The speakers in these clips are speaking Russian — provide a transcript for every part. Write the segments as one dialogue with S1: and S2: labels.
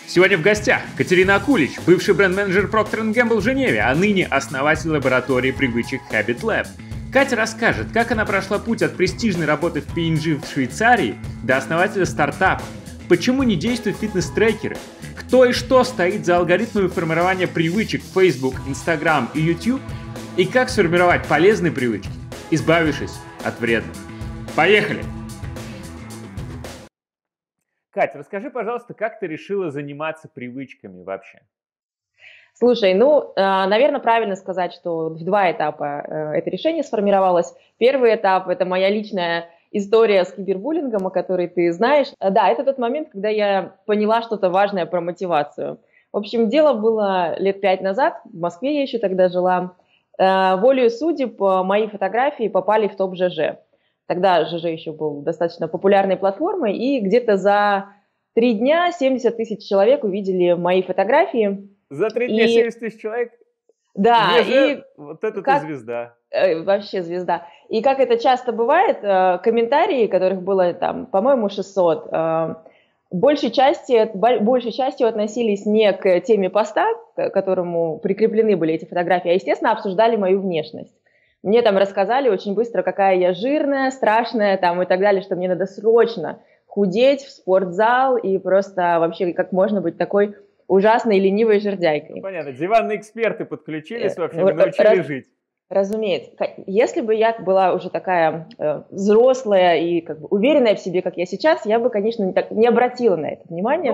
S1: Сегодня в гостях Катерина Акулич, бывший бренд-менеджер Procter & Gamble в Женеве, а ныне основатель лаборатории привычек Habit Lab. Катя расскажет, как она прошла путь от престижной работы в P&G в Швейцарии до основателя стартапа, почему не действуют фитнес-трекеры, кто и что стоит за алгоритмами формирования привычек в Facebook, Instagram и YouTube, и как сформировать полезные привычки, избавившись от вредных. Поехали! Катя, расскажи, пожалуйста, как ты решила заниматься привычками вообще?
S2: Слушай, наверное, правильно сказать, что в два этапа это решение сформировалось. Первый этап – это моя личная история с кибербуллингом, о которой ты знаешь. Да, это тот момент, когда я поняла что-то важное про мотивацию. В общем, дело было лет 5 назад, в Москве я еще тогда жила. Волею судеб мои фотографии попали в топ ЖЖ. Тогда ЖЖ еще был достаточно популярной платформой, и где-то за 3 дня 70 тысяч человек увидели мои фотографии.
S1: За 3 дня 70 тысяч человек?
S2: Да,
S1: и вот это ты звезда.
S2: Вообще звезда. И как это часто бывает, комментарии, которых было там, по-моему, 600, большей частью относились не к теме поста, к которому прикреплены были эти фотографии, а, естественно, обсуждали мою внешность. Мне там рассказали очень быстро, какая я жирная, страшная там, и так далее, что мне надо срочно худеть в спортзал и просто вообще как можно быть такой ужасной ленивой жердяйкой.
S1: Понятно, диванные эксперты подключились вообще, научили жить.
S2: Разумеется. Если бы я была уже такая взрослая и как бы уверенная в себе, как я сейчас, я бы, конечно, не обратила на это внимание.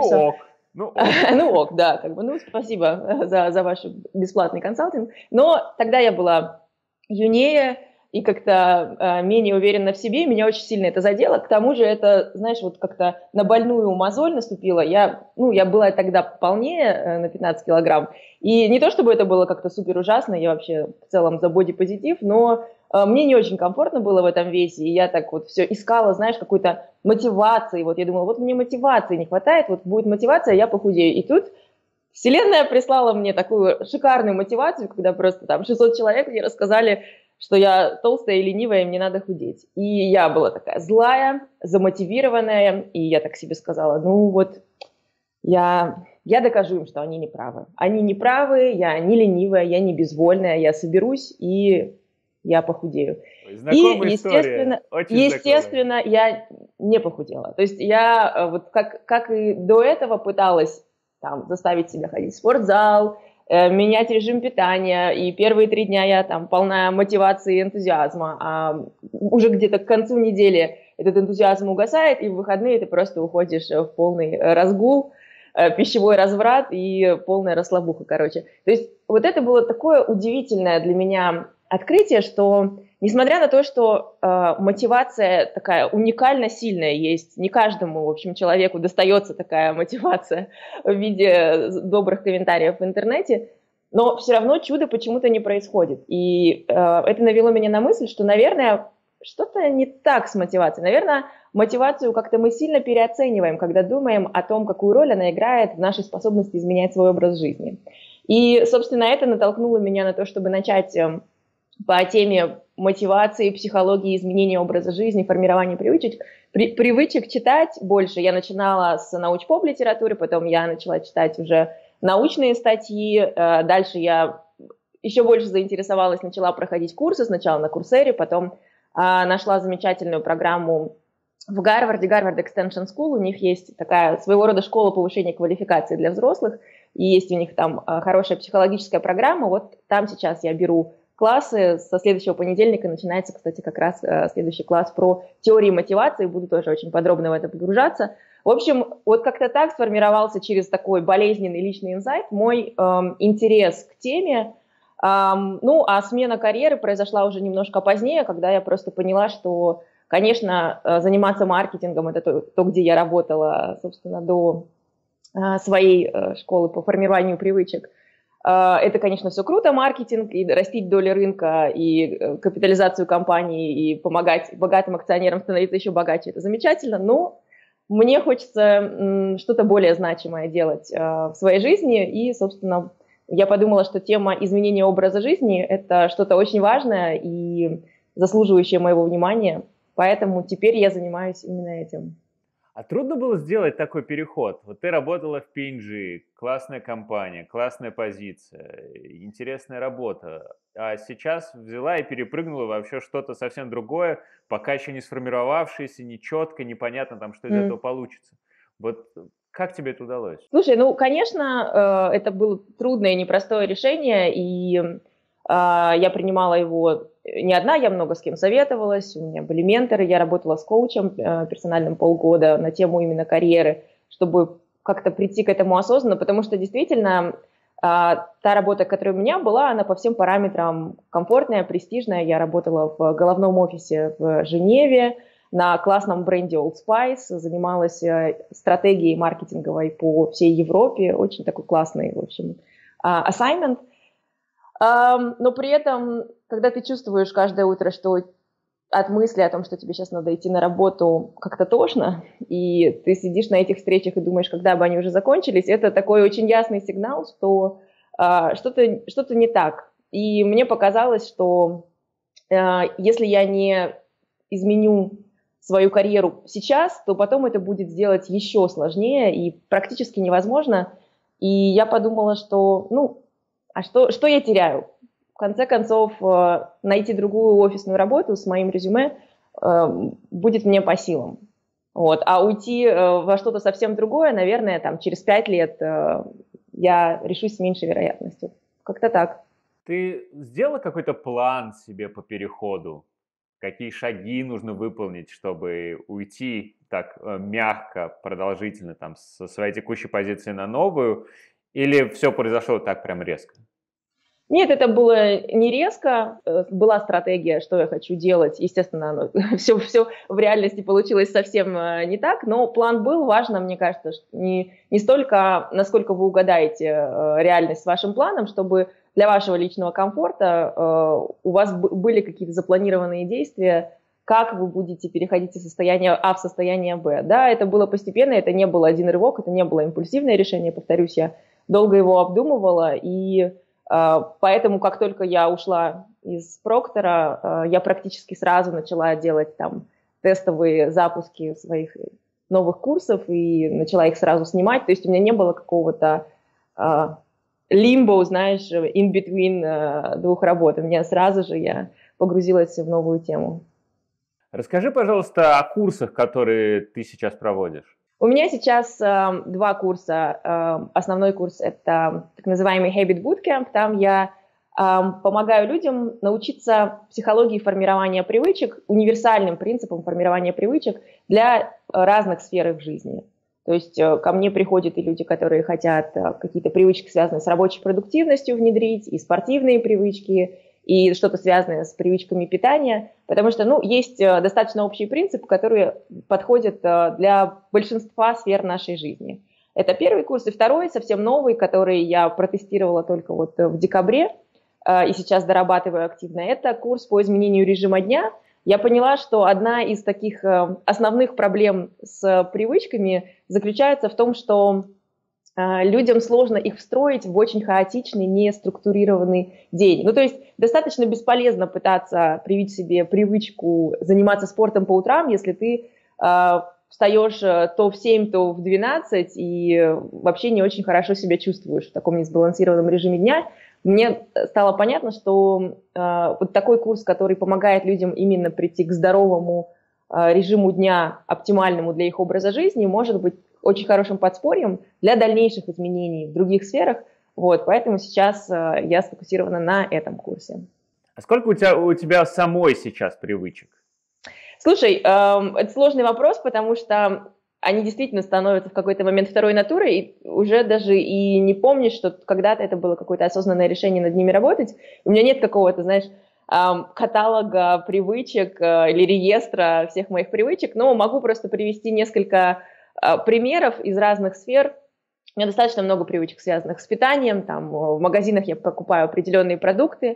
S2: Ок, да, как бы, спасибо за ваш бесплатный консалтинг. Но тогда я была юнее и как-то менее уверена в себе, меня очень сильно это задело. К тому же это, знаешь, вот как-то на больную мозоль наступила. Я была тогда полнее на 15 килограмм. И не то, чтобы это было как-то супер ужасно, я вообще в целом за бодипозитив, но мне не очень комфортно было в этом весе. И я так вот все искала, знаешь, какой-то мотивации. Вот я думала, вот мне мотивации не хватает, вот будет мотивация, я похудею. И тут Вселенная прислала мне такую шикарную мотивацию, когда просто там 600 человек мне рассказали, что я толстая и ленивая, и мне надо худеть. И я была такая злая, замотивированная, и я так себе сказала, я докажу им, что они не правы. Они не правы, я не ленивая, я не безвольная, я соберусь и я похудею.
S1: Знакомая
S2: естественно, я не похудела. То есть я вот как и до этого пыталась там заставить себя ходить в спортзал, менять режим питания, и первые 3 дня я там полна мотивации и энтузиазма, а уже где-то к концу недели этот энтузиазм угасает, и в выходные ты просто уходишь в полный разгул, пищевой разврат и полная расслабуха, короче. То есть вот это было такое удивительное для меня открытие, что несмотря на то, что мотивация такая уникально сильная есть, не каждому, в общем, человеку достается такая мотивация в виде добрых комментариев в интернете, но все равно чудо почему-то не происходит. И это навело меня на мысль, что, наверное, что-то не так с мотивацией. Наверное, мотивацию как-то мы сильно переоцениваем, когда думаем о том, какую роль она играет в нашей способности изменять свой образ жизни. И, собственно, это натолкнуло меня на то, чтобы начать по теме мотивации, психологии, изменения образа жизни, формирования привычек читать больше. Я начинала с научпоп литературы, потом я начала читать уже научные статьи. Дальше я еще больше заинтересовалась, начала проходить курсы, сначала на Курсере, потом нашла замечательную программу в Гарварде, Гарвард Extension School. У них есть такая своего рода школа повышения квалификации для взрослых, и есть у них там хорошая психологическая программа. Вот там сейчас я беру классы. Со следующего понедельника начинается, кстати, как раз следующий класс про теории мотивации. Буду тоже очень подробно в это погружаться. В общем, вот как-то так сформировался через такой болезненный личный инсайт мой интерес к теме. А смена карьеры произошла уже немножко позднее, когда я просто поняла, что, конечно, заниматься маркетингом – это то, где я работала, собственно, до своей школы по формированию привычек. Это, конечно, все круто, маркетинг, и растить доли рынка, и капитализацию компании, и помогать богатым акционерам становиться еще богаче. Это замечательно, но мне хочется что-то более значимое делать в своей жизни. И, собственно, я подумала, что тема изменения образа жизни – это что-то очень важное и заслуживающее моего внимания. Поэтому теперь я занимаюсь именно этим.
S1: А трудно было сделать такой переход? Вот ты работала в P&G, классная компания, классная позиция, интересная работа. А сейчас взяла и перепрыгнула вообще что-то совсем другое, пока еще не сформировавшееся, нечетко, непонятно там, что из этого получится. Вот как тебе это удалось?
S2: Слушай, ну, конечно, это было трудное и непростое решение, и я принимала его не одна, я много с кем советовалась, у меня были менторы, я работала с коучем персональным полгода на тему именно карьеры, чтобы как-то прийти к этому осознанно, потому что действительно та работа, которая у меня была, она по всем параметрам комфортная, престижная. Я работала в головном офисе в Женеве, на классном бренде Old Spice, занималась стратегией маркетинговой по всей Европе, очень такой классный, в общем, assignment. Но при этом, когда ты чувствуешь каждое утро, что от мысли о том, что тебе сейчас надо идти на работу, как-то тошно, и ты сидишь на этих встречах и думаешь, когда бы они уже закончились, это такой очень ясный сигнал, что что-то не так. И мне показалось, что если я не изменю свою карьеру сейчас, то потом это будет сделать еще сложнее и практически невозможно. И я подумала, что, что я теряю? В конце концов, найти другую офисную работу с моим резюме будет мне по силам. Вот. А уйти во что-то совсем другое, наверное, там, через 5 лет я решусь с меньшей вероятностью. Как-то так.
S1: Ты сделала какой-то план себе по переходу? Какие шаги нужно выполнить, чтобы уйти так мягко, продолжительно там, со своей текущей позиции на новую? Или все произошло так прям резко?
S2: Нет, это было не резко. Была стратегия, что я хочу делать. Естественно, все в реальности получилось совсем не так, но план был. Важно, мне кажется, не столько, насколько вы угадаете реальность с вашим планом, чтобы для вашего личного комфорта у вас были какие-то запланированные действия, как вы будете переходить из состояния А в состояние Б. Да, это было постепенно, это не был один рывок, это не было импульсивное решение, повторюсь, я долго его обдумывала, и поэтому, как только я ушла из Проктора, я практически сразу начала делать там тестовые запуски своих новых курсов и начала их сразу снимать, то есть у меня не было какого-то лимбо, знаешь, in between двух работ. У меня сразу же я погрузилась в новую тему.
S1: Расскажи, пожалуйста, о курсах, которые ты сейчас проводишь.
S2: У меня сейчас 2 курса. Основной курс – это так называемый Habit Bootcamp. Там я помогаю людям научиться психологии формирования привычек, универсальным принципам формирования привычек для разных сфер их жизни. То есть ко мне приходят и люди, которые хотят какие-то привычки, связанные с рабочей продуктивностью, внедрить, и спортивные привычки, и что-то связанное с привычками питания, потому что, есть достаточно общие принципы, которые подходят для большинства сфер нашей жизни. Это первый курс. И второй, совсем новый, который я протестировала только вот в декабре, и сейчас дорабатываю активно, это курс по изменению режима дня. Я поняла, что одна из таких основных проблем с привычками заключается в том, что людям сложно их встроить в очень хаотичный, неструктурированный день. То есть достаточно бесполезно пытаться привить себе привычку заниматься спортом по утрам, если ты встаешь то в 7, то в 12 и вообще не очень хорошо себя чувствуешь в таком несбалансированном режиме дня. Мне стало понятно, что вот такой курс, который помогает людям именно прийти к здоровому режиму дня, оптимальному для их образа жизни, может быть очень хорошим подспорьем для дальнейших изменений в других сферах. Вот, поэтому сейчас я сфокусирована на этом курсе.
S1: А сколько у тебя самой сейчас привычек?
S2: Слушай, это сложный вопрос, потому что они действительно становятся в какой-то момент второй натурой, и уже даже и не помнишь, что когда-то это было какое-то осознанное решение над ними работать. У меня нет какого-то, знаешь, каталога привычек или реестра всех моих привычек, но могу просто привести несколько примеров из разных сфер. У меня достаточно много привычек, связанных с питанием. Там, в магазинах я покупаю определенные продукты,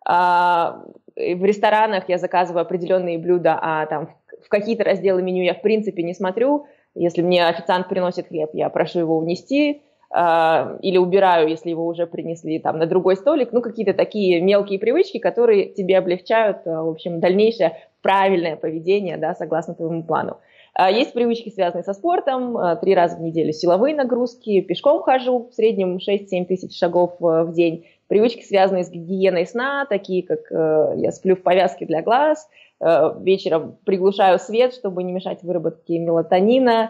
S2: в ресторанах я заказываю определенные блюда, а там в какие-то разделы меню я в принципе не смотрю. Если мне официант приносит хлеб, я прошу его унести или убираю, если его уже принесли там на другой столик. Какие-то такие мелкие привычки, которые тебе облегчают, в общем, дальнейшее правильное поведение, да, согласно твоему плану. Есть привычки, связанные со спортом, 3 раза в неделю силовые нагрузки, пешком хожу, в среднем 6-7 тысяч шагов в день. Привычки, связанные с гигиеной сна, такие как я сплю в повязке для глаз, вечером приглушаю свет, чтобы не мешать выработке мелатонина.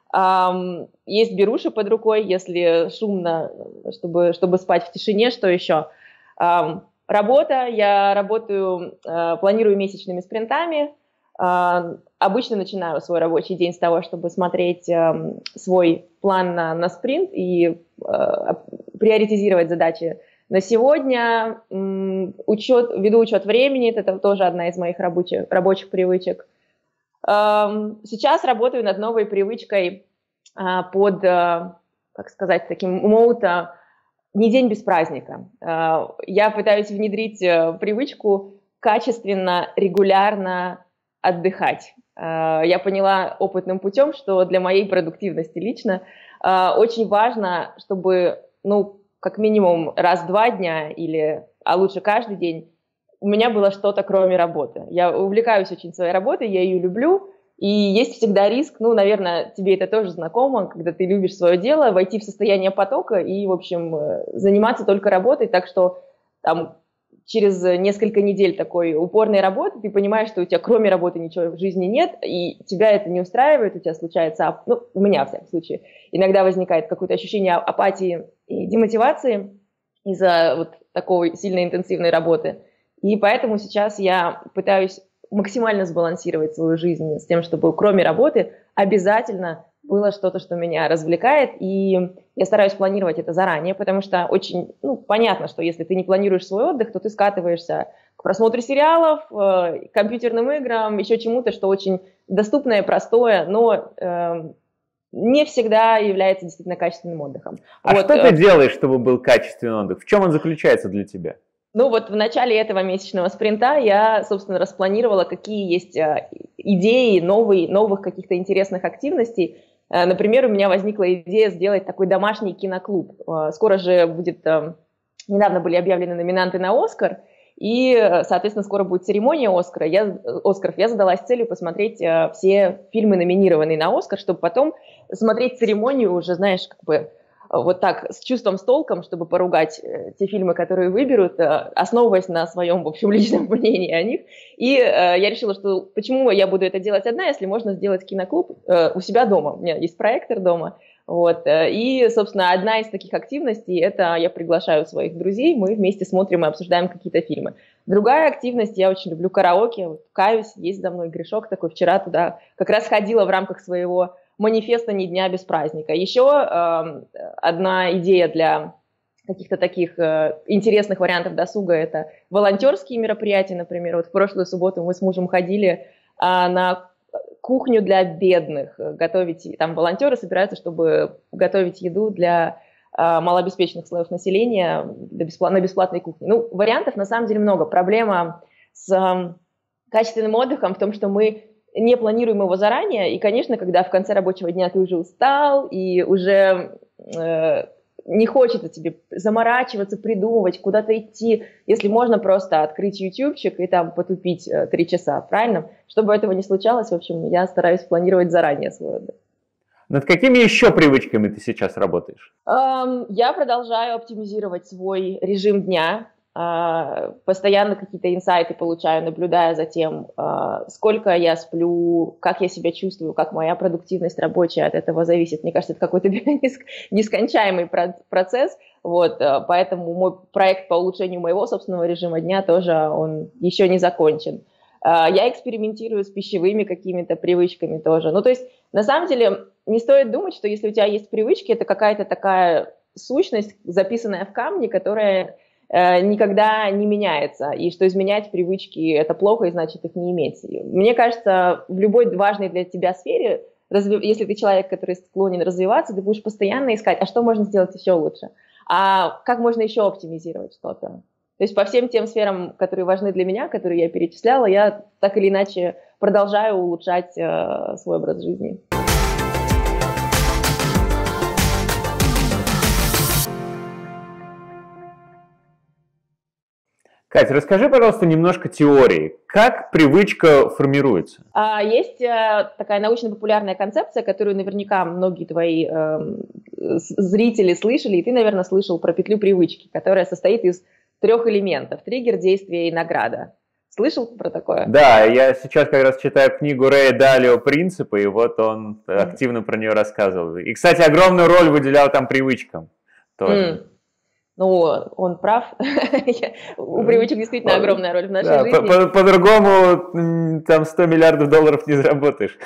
S2: Есть беруши под рукой, если шумно, чтобы спать в тишине. Что еще? Работа. Я работаю, планирую месячными спринтами. Обычно начинаю свой рабочий день с того, чтобы смотреть свой план на спринт и приоритизировать задачи на сегодня. Веду учет времени, это тоже одна из моих рабочих привычек. Сейчас работаю над новой привычкой под, как сказать, таким моуто «Не день без праздника». Я пытаюсь внедрить привычку качественно, регулярно отдыхать. Я поняла опытным путем, что для моей продуктивности лично очень важно, чтобы, как минимум раз в 2 дня, а лучше каждый день, у меня было что-то кроме работы. Я увлекаюсь очень своей работой, я ее люблю, и есть всегда риск, наверное, тебе это тоже знакомо, когда ты любишь свое дело, войти в состояние потока и, в общем, заниматься только работой, так что там через несколько недель такой упорной работы ты понимаешь, что у тебя кроме работы ничего в жизни нет, и тебя это не устраивает, у тебя случается, у меня, в всяком случае, иногда возникает какое-то ощущение апатии и демотивации из-за вот такой сильной интенсивной работы. И поэтому сейчас я пытаюсь максимально сбалансировать свою жизнь с тем, чтобы кроме работы обязательно было что-то, что меня развлекает, и я стараюсь планировать это заранее, потому что очень понятно, что если ты не планируешь свой отдых, то ты скатываешься к просмотру сериалов, компьютерным играм, еще чему-то, что очень доступное, простое, но не всегда является действительно качественным отдыхом.
S1: Что ты делаешь, чтобы был качественный отдых? В чем он заключается для тебя?
S2: В начале этого месячного спринта я, собственно, распланировала, какие есть идеи новых каких-то интересных активностей. Например, у меня возникла идея сделать такой домашний киноклуб. Скоро же недавно были объявлены номинанты на «Оскар», и, соответственно, скоро будет церемония «Оскаров». Я задалась целью посмотреть все фильмы, номинированные на «Оскар», чтобы потом смотреть церемонию уже, знаешь, вот так, с чувством, с толком, чтобы поругать те фильмы, которые выберут, основываясь на своем, в общем, личном мнении о них. И я решила, что почему я буду это делать одна, если можно сделать киноклуб у себя дома. У меня есть проектор дома. И, собственно, одна из таких активностей – это я приглашаю своих друзей, мы вместе смотрим и обсуждаем какие-то фильмы. Другая активность, я очень люблю караоке, каюсь, есть за мной грешок такой, вчера туда как раз ходила в рамках своего манифеста «Ни дня без праздника». Еще одна идея для каких-то таких интересных вариантов досуга – это волонтерские мероприятия, например. В прошлую субботу мы с мужем ходили на кухню для бедных, готовить, там волонтеры собираются, чтобы готовить еду для малообеспеченных слоев населения на бесплатной кухне. Вариантов на самом деле много. Проблема с качественным отдыхом в том, что мы не планируем его заранее, и, конечно, когда в конце рабочего дня ты уже устал, и уже не хочется тебе заморачиваться, придумывать, куда-то идти, если можно просто открыть ютубчик и там потупить 3 часа, правильно? Чтобы этого не случалось, в общем, я стараюсь планировать заранее свой отдых.
S1: Над какими еще привычками ты сейчас работаешь?
S2: Я продолжаю оптимизировать свой режим дня. Постоянно какие-то инсайты получаю, наблюдая за тем, сколько я сплю, как я себя чувствую, как моя продуктивность рабочая от этого зависит. Мне кажется, это какой-то нескончаемый процесс. Поэтому мой проект по улучшению моего собственного режима дня тоже он еще не закончен. Я экспериментирую с пищевыми какими-то привычками тоже. То есть, на самом деле, не стоит думать, что если у тебя есть привычки, это какая-то такая сущность, записанная в камне, которая никогда не меняется, и что изменять привычки – это плохо, и значит их не иметь. Мне кажется, в любой важной для тебя сфере, если ты человек, который склонен развиваться, ты будешь постоянно искать, а что можно сделать еще лучше, а как можно еще оптимизировать что-то. То есть по всем тем сферам, которые важны для меня, которые я перечисляла, я так или иначе продолжаю улучшать свой образ жизни.
S1: Катя, расскажи, пожалуйста, немножко теории. Как привычка формируется?
S2: Есть такая научно-популярная концепция, которую наверняка многие твои зрители слышали, и ты, наверное, слышал про петлю привычки, которая состоит из 3 элементов: триггер, действие и награда. Слышал про такое?
S1: Да, я сейчас как раз читаю книгу Рэя Далио «Принципы», и вот он активно про нее рассказывал. И, кстати, огромную роль выделял там привычкам тоже.
S2: Ну, он прав. У привычек действительно огромная роль в нашей жизни.
S1: По-другому там 100 миллиардов долларов не заработаешь.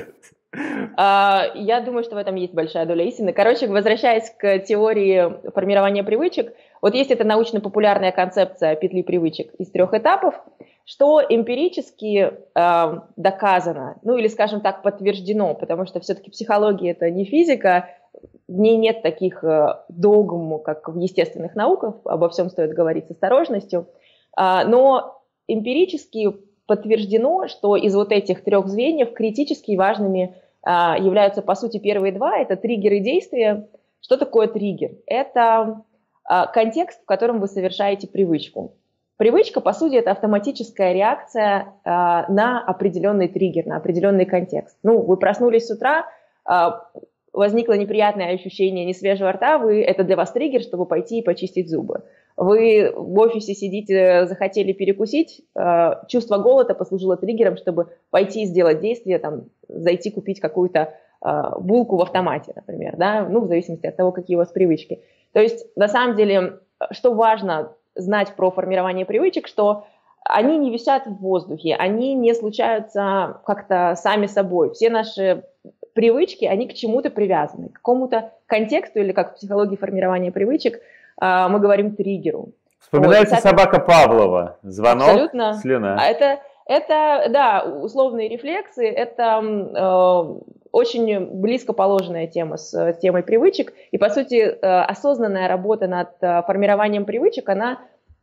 S2: Я думаю, что в этом есть большая доля истины. Короче, возвращаясь к теории формирования привычек, вот есть эта научно-популярная концепция петли привычек из 3 этапов, что эмпирически доказано, ну или, скажем так, подтверждено, потому что все-таки психология – это не физика, в ней нет таких догм, как в естественных науках, обо всем стоит говорить с осторожностью, но эмпирически подтверждено, что из вот этих 3 звеньев критически важными являются, по сути, первые 2, это триггеры действия. Что такое триггер? Это контекст, в котором вы совершаете привычку. Привычка, по сути, это автоматическая реакция на определенный триггер, на определенный контекст. Ну, вы проснулись с утра, возникло неприятное ощущение несвежего рта, это для вас триггер, чтобы пойти и почистить зубы. Вы в офисе сидите, захотели перекусить, чувство голода послужило триггером, чтобы пойти и сделать действие, там, зайти купить какую-то булку в автомате, например, да? Ну, в зависимости от того, какие у вас привычки. То есть, на самом деле, что важно знать про формирование привычек, что они не висят в воздухе, они не случаются как-то сами собой. Все наши привычки, они к чему-то привязаны, к какому-то контексту, или как в психологии формирования привычек мы говорим триггеру.
S1: Вспоминается собака Павлова, звонок,
S2: абсолютно.
S1: слюна.
S2: Это, да, условные рефлексы, это очень близко положенная тема с темой привычек, и, по сути, осознанная работа над формированием привычек, она,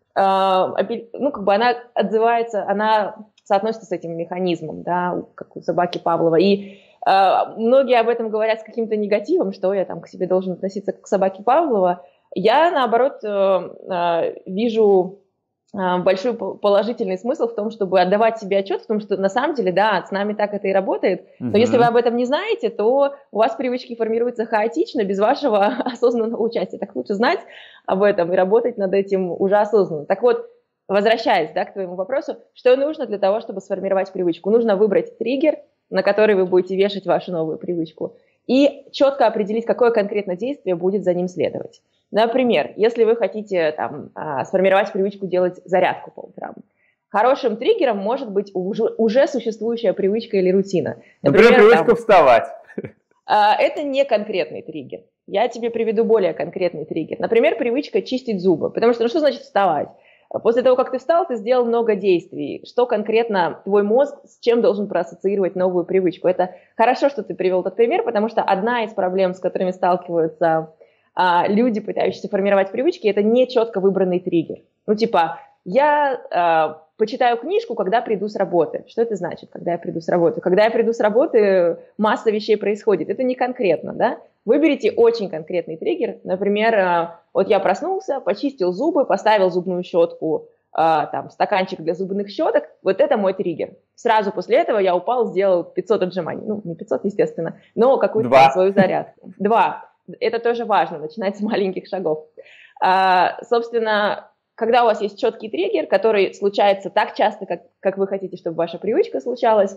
S2: ну, как бы она отзывается, она соотносится с этим механизмом, да, как у собаки Павлова, и многие об этом говорят с каким-то негативом, что я там к себе должен относиться как к собаке Павлова. Я, наоборот, вижу большой положительный смысл в том, чтобы отдавать себе отчет в том, что на самом деле, да, с нами так это и работает, но если вы об этом не знаете, то у вас привычки формируются хаотично, без вашего осознанного участия. Так лучше знать об этом и работать над этим уже осознанно. Так вот, возвращаясь, да, к твоему вопросу, что нужно для того, чтобы сформировать привычку? Нужно выбрать триггер, на который вы будете вешать вашу новую привычку, и четко определить, какое конкретно действие будет за ним следовать. Например, если вы хотите там, сформировать привычку делать зарядку по утрам, хорошим триггером может быть уже существующая привычка или рутина.
S1: Например, привычка вставать.
S2: Это не конкретный триггер. Я тебе приведу более конкретный триггер. Например, привычка чистить зубы. Потому что, ну что значит вставать? После того, как ты встал, ты сделал много действий. Что конкретно твой мозг с чем должен проассоциировать новую привычку? Это хорошо, что ты привел этот пример, потому что одна из проблем, с которыми сталкиваются люди, пытающиеся формировать привычки, это не четко выбранный триггер. Ну, типа, я почитаю книжку, когда приду с работы. Что это значит, когда я приду с работы? Когда я приду с работы, масса вещей происходит. Это не конкретно, да? Выберите очень конкретный триггер. Например, вот я проснулся, почистил зубы, поставил зубную щетку, там, стаканчик для зубных щеток. Вот это мой триггер. Сразу после этого я упал, сделал 500 отжиманий. Ну, не 500, естественно, но какую-то свою зарядку. 2. Это тоже важно, начинать с маленьких шагов. Собственно, когда у вас есть четкий триггер, который случается так часто, как вы хотите, чтобы ваша привычка случалась,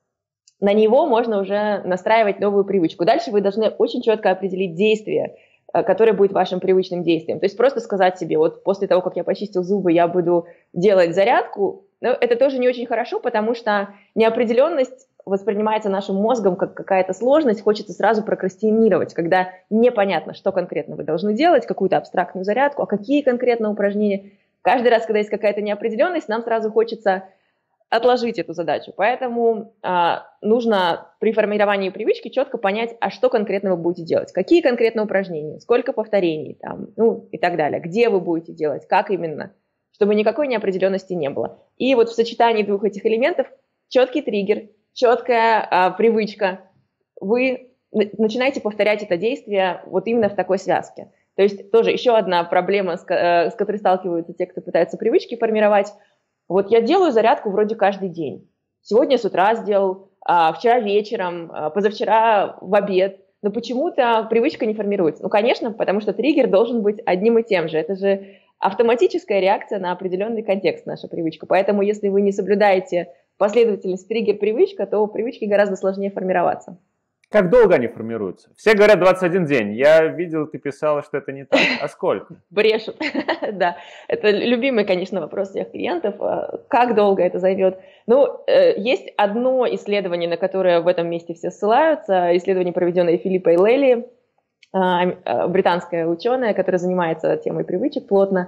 S2: на него можно уже настраивать новую привычку. Дальше вы должны очень четко определить действие, которое будет вашим привычным действием. То есть просто сказать себе, вот после того, как я почистил зубы, я буду делать зарядку. Но это тоже не очень хорошо, потому что неопределенность воспринимается нашим мозгом как какая-то сложность, хочется сразу прокрастинировать, когда непонятно, что конкретно вы должны делать, какую-то абстрактную зарядку, а какие конкретно упражнения. Каждый раз, когда есть какая-то неопределенность, нам сразу хочется отложить эту задачу. Поэтому нужно при формировании привычки четко понять, а что конкретно вы будете делать, какие конкретно упражнения, сколько повторений там, ну и так далее, где вы будете делать, как именно, чтобы никакой неопределенности не было. И вот в сочетании 2 этих элементов четкий триггер, четкая привычка, вы начинаете повторять это действие вот именно в такой связке. То есть тоже еще одна проблема, с которой сталкиваются те, кто пытается привычки формировать. Вот я делаю зарядку вроде каждый день. Сегодня с утра сделал, вчера вечером, позавчера в обед. Но почему-то привычка не формируется. Ну, конечно, потому что триггер должен быть одним и тем же. Это же автоматическая реакция на определенный контекст, наша привычка. Поэтому если вы не соблюдаете последовательность триггер-привычка, то привычки гораздо сложнее формироваться.
S1: Как долго они формируются? Все говорят 21 день. Я видел, ты писала, что это не так. А сколько?
S2: Брешут. Да, это любимый, конечно, вопрос всех клиентов. Как долго это займет? Ну, есть одно исследование, на которое в этом месте все ссылаются. Исследование, проведенное Филиппой Лелли, британская ученая, которая занимается темой привычек плотно.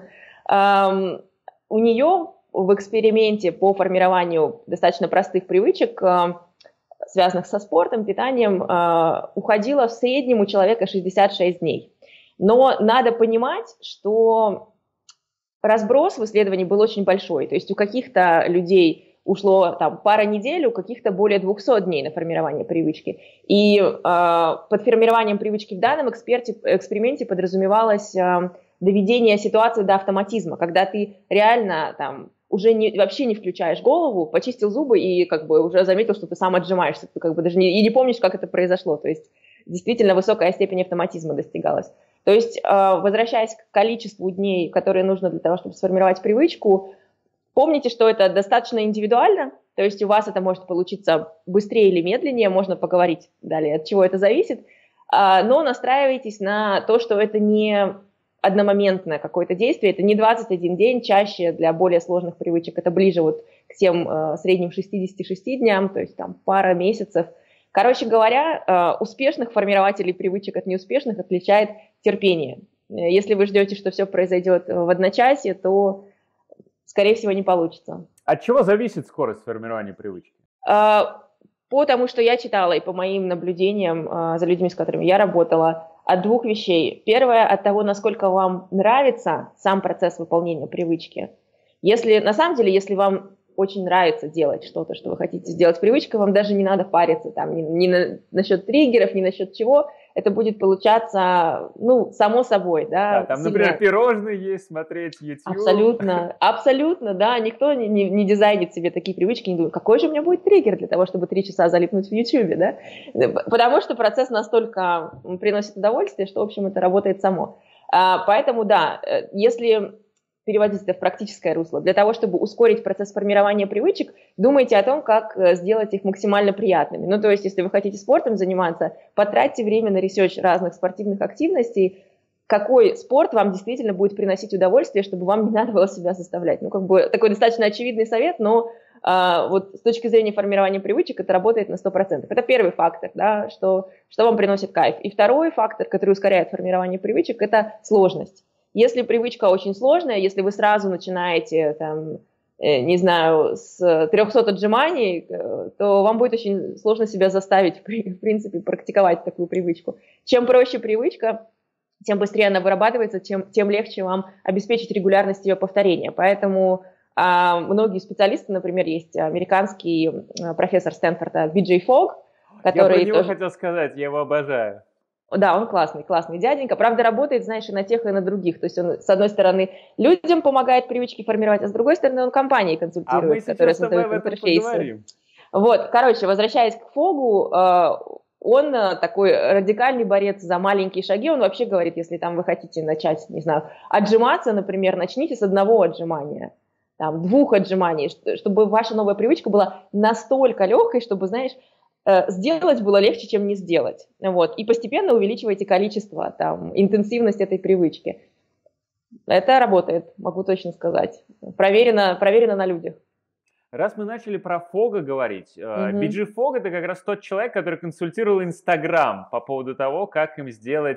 S2: У нее в эксперименте по формированию достаточно простых привычек, связанных со спортом, питанием, уходило в среднем у человека 66 дней. Но надо понимать, что разброс в исследовании был очень большой. То есть у каких-то людей ушло там пара недель, у каких-то более 200 дней на формирование привычки. И под формированием привычки в данном эксперименте подразумевалось доведение ситуации до автоматизма, когда ты реально там уже вообще не включаешь голову, почистил зубы и как бы уже заметил, что ты сам отжимаешься, ты как бы даже не помнишь, как это произошло. То есть действительно высокая степень автоматизма достигалась. То есть, возвращаясь к количеству дней, которые нужно для того, чтобы сформировать привычку, помните, что это достаточно индивидуально, то есть у вас это может получиться быстрее или медленнее, можно поговорить далее, от чего это зависит, но настраивайтесь на то, что это не одномоментное какое-то действие, это не 21 день, чаще для более сложных привычек, это ближе вот к тем средним 66 дням, то есть там пара месяцев. Короче говоря, успешных формирователей привычек от неуспешных отличает терпение. Если вы ждете, что все произойдет в одночасье, то, скорее всего, не получится.
S1: От чего зависит скорость формирования привычки?
S2: Потому что я читала, и по моим наблюдениям за людьми, с которыми я работала, от двух вещей. Первое, от того, насколько вам нравится сам процесс выполнения привычки. Если, на самом деле, если вам очень нравится делать что-то, что вы хотите сделать привычкой, вам даже не надо париться там, ни насчет триггеров, ни насчет чего. Это будет получаться, ну, само собой, да.
S1: Да, там, сильно... например, пирожные есть, смотреть YouTube.
S2: Абсолютно, абсолютно, да. Никто не дизайнит себе такие привычки, не думает, какой же у меня будет триггер для того, чтобы 3 часа залипнуть в YouTube, да. Потому что процесс настолько приносит удовольствие, что, в общем, это работает само. Поэтому, да, если переводить это в практическое русло, для того, чтобы ускорить процесс формирования привычек, думайте о том, как сделать их максимально приятными. Ну, то есть, если вы хотите спортом заниматься, потратьте время на ресерч разных спортивных активностей, какой спорт вам действительно будет приносить удовольствие, чтобы вам не надо было себя заставлять. Ну, как бы такой достаточно очевидный совет, но вот с точки зрения формирования привычек это работает на 100%. Это первый фактор, да, что вам приносит кайф. И второй фактор, который ускоряет формирование привычек, это сложность. Если привычка очень сложная, если вы сразу начинаете, там, не знаю, с 300 отжиманий, то вам будет очень сложно себя заставить, в принципе, практиковать такую привычку. Чем проще привычка, тем быстрее она вырабатывается, тем легче вам обеспечить регулярность ее повторения. Поэтому многие специалисты, например, есть американский профессор Стэнфорда Биджей Фог, который...
S1: Я про него хотел сказать, я его обожаю.
S2: Да, он классный дяденька. Правда, работает, знаешь, и на тех, и на других. То есть он, с одной стороны, людям помогает привычки формировать, а с другой стороны, он компании консультирует, которые создают интерфейсы. Вот, короче, возвращаясь к Фогу, он такой радикальный борец за маленькие шаги. Он вообще говорит, если там вы хотите начать, не знаю, отжиматься, например, начните с 1 отжимания, там, 2 отжиманий, чтобы ваша новая привычка была настолько легкой, чтобы, знаешь, сделать было легче, чем не сделать. Вот. И постепенно увеличивайте количество, там, интенсивность этой привычки. Это работает, могу точно сказать. Проверено на людях.
S1: Раз мы начали про Фога говорить, Биджей Фог — это как раз тот человек, который консультировал Инстаграм по поводу того, как им сделать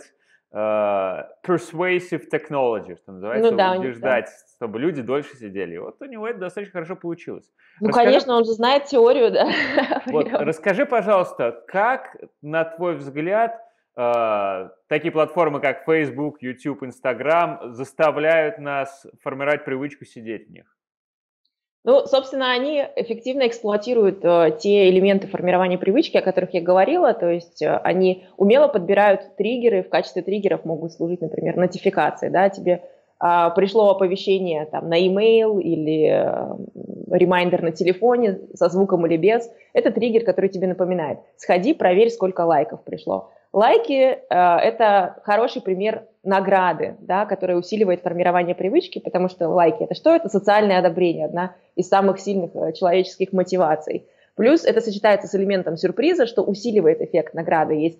S1: persuasive technology, что называется, убеждать, чтобы люди дольше сидели. И вот у него это достаточно хорошо получилось.
S2: Ну, конечно, он же знает теорию, да.
S1: Вот, расскажи, пожалуйста, как, на твой взгляд, такие платформы, как Facebook, YouTube, Instagram заставляют нас формировать привычку сидеть в них?
S2: Ну, собственно, они эффективно эксплуатируют те элементы формирования привычки, о которых я говорила, то есть они умело подбирают триггеры, в качестве триггеров могут служить, например, нотификации, да, тебе пришло оповещение там, на e-mail или ремайдер на телефоне со звуком или без, это триггер, который тебе напоминает. Сходи, проверь, сколько лайков пришло. Лайки это хороший пример награды, да, которая усиливает формирование привычки, потому что лайки это что? Это социальное одобрение, одна из самых сильных человеческих мотиваций. Плюс это сочетается с элементом сюрприза, что усиливает эффект награды. Есть,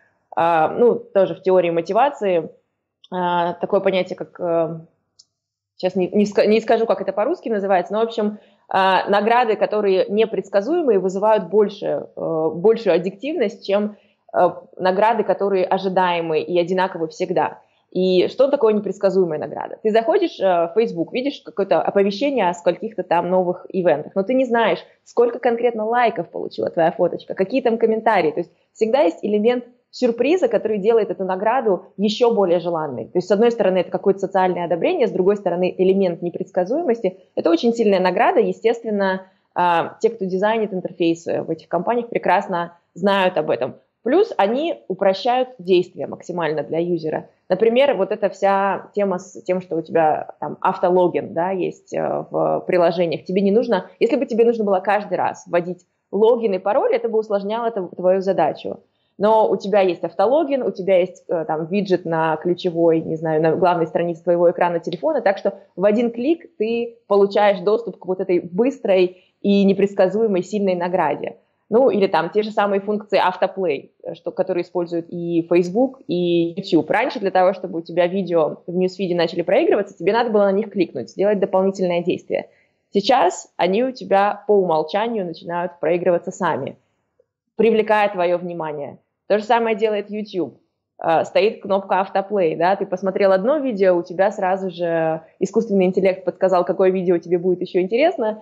S2: тоже в теории мотивации такое понятие, как, сейчас не скажу, как это по-русски называется, но, в общем, награды, которые непредсказуемые, вызывают большую аддиктивность, чем награды, которые ожидаемые и одинаковы всегда. И что такое непредсказуемая награда? Ты заходишь в Facebook, видишь какое-то оповещение о скольких-то там новых ивентах, но ты не знаешь, сколько конкретно лайков получила твоя фоточка, какие там комментарии. То есть всегда есть элемент сюрприза, который делает эту награду еще более желанной. То есть, с одной стороны, это какое-то социальное одобрение, с другой стороны, элемент непредсказуемости. Это очень сильная награда. Естественно, те, кто дизайнит интерфейсы в этих компаниях, прекрасно знают об этом. Плюс они упрощают действия максимально для юзера. Например, вот эта вся тема с тем, что у тебя там автологин, да, есть в приложениях. Тебе не нужно, если бы тебе нужно было каждый раз вводить логин и пароль, это бы усложняло твою задачу. Но у тебя есть автологин, у тебя есть там виджет на ключевой, не знаю, на главной странице твоего экрана телефона, так что в один клик ты получаешь доступ к вот этой быстрой и непредсказуемой сильной награде. Ну, или там те же самые функции автоплей, которые используют и Facebook, и YouTube. Раньше для того, чтобы у тебя видео в ньюсфиде начали проигрываться, тебе надо было на них кликнуть, сделать дополнительное действие. Сейчас они у тебя по умолчанию начинают проигрываться сами, привлекая твое внимание. То же самое делает YouTube. Стоит кнопка автоплей, да, ты посмотрел одно видео, у тебя сразу же искусственный интеллект подсказал, какое видео тебе будет еще интересно,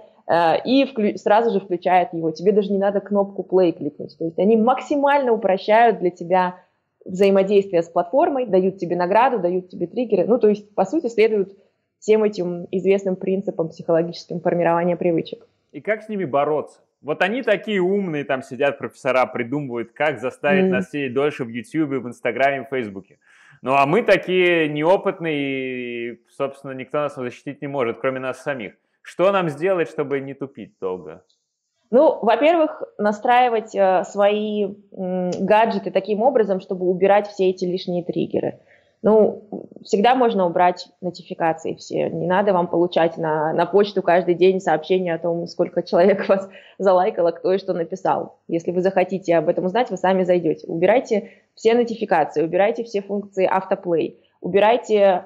S2: и сразу же включает его. Тебе даже не надо кнопку play кликнуть. То есть они максимально упрощают для тебя взаимодействие с платформой, дают тебе награду, дают тебе триггеры. Ну, то есть, по сути, следуют всем этим известным принципам психологическим формирования привычек.
S1: И как с ними бороться? Вот они такие умные, там сидят профессора, придумывают, как заставить нас сидеть дольше в YouTube, в Инстаграме, в Фейсбуке. Ну, а мы такие неопытные, и, собственно, никто нас защитить не может, кроме нас самих. Что нам сделать, чтобы не тупить долго?
S2: Ну, во-первых, настраивать свои гаджеты таким образом, чтобы убирать все эти лишние триггеры. Ну, всегда можно убрать нотификации все. Не надо вам получать на почту каждый день сообщения о том, сколько человек вас залайкало, кто и что написал. Если вы захотите об этом узнать, вы сами зайдете. Убирайте все нотификации, убирайте все функции автоплей, убирайте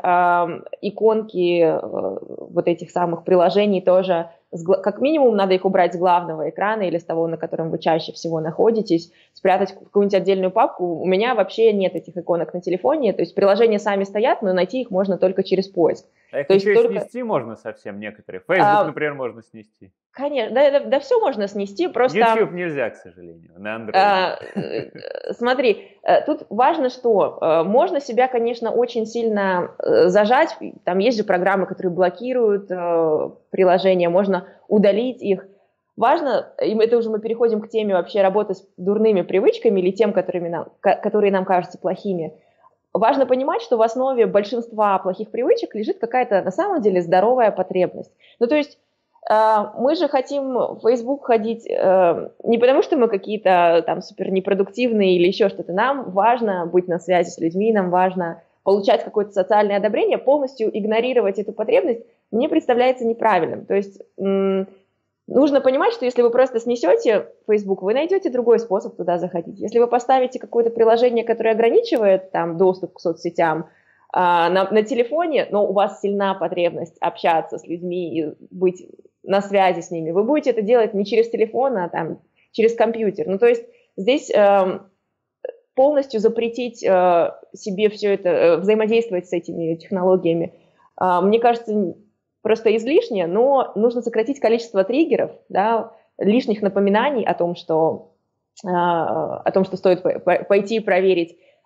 S2: иконки вот этих самых приложений тоже. Как минимум надо их убрать с главного экрана или с того, на котором вы чаще всего находитесь, спрятать в какую-нибудь отдельную папку. У меня вообще нет этих иконок на телефоне, то есть приложения сами стоят, но найти их можно только через поиск.
S1: А их то еще и снести можно совсем некоторые. Facebook, например, можно снести.
S2: Конечно, да все можно снести, просто...
S1: YouTube нельзя, к сожалению, на Android.
S2: Смотри, тут важно, что можно себя, конечно, очень сильно зажать. Там есть же программы, которые блокируют приложения, можно удалить их. Важно, и это уже мы переходим к теме вообще работы с дурными привычками или тем, которые нам кажутся плохими. Важно понимать, что в основе большинства плохих привычек лежит какая-то на самом деле здоровая потребность. Ну, то есть мы же хотим в Facebook ходить не потому, что мы какие-то там супер непродуктивные или еще что-то. Нам важно быть на связи с людьми, нам важно получать какое-то социальное одобрение. Полностью игнорировать эту потребность мне представляется неправильным. То есть нужно понимать, что если вы просто снесете Facebook, вы найдете другой способ туда заходить. Если вы поставите какое-то приложение, которое ограничивает там доступ к соцсетям на телефоне, но у вас сильна потребность общаться с людьми и быть на связи с ними, вы будете это делать не через телефон, а там через компьютер. Ну, то есть здесь полностью запретить себе все это, взаимодействовать с этими технологиями, мне кажется, просто излишне, но нужно сократить количество триггеров, да, лишних напоминаний о том, что стоит пойти и проверить